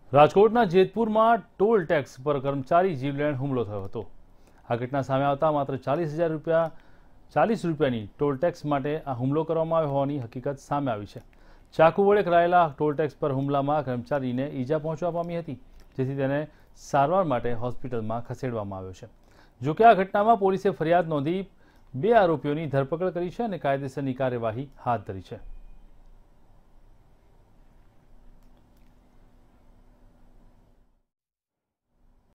રાજકોટના જેતપુરમાં toll tax પર કર્મચારી જીવલેણ હુમલો થયો હતો। આ ઘટના સામે આવતા માત્ર 40 રૂપિયાની ટોલ ટેક્સ માટે આ હુમલો કરવામાં આવ્યો હોવાની હકીકત સામે આવી છે। ચાકુ વડે કરાયેલા ટોલ ટેક્સ પર હુમલામાં કર્મચારીને ઈજા પહોંચવા પામી હતી, જેથી તેને સારવાર માટે હોસ્પિટલમાં ખસેડવામાં આવ્યો છે। જો કે આ ઘટનામાં પોલીસે ફરિયાદ નોંધી 2 આરોપીઓની ધરપકડ કરી છે અને કાયદેસરની કાર્યવાહી હાથ ધરી છે।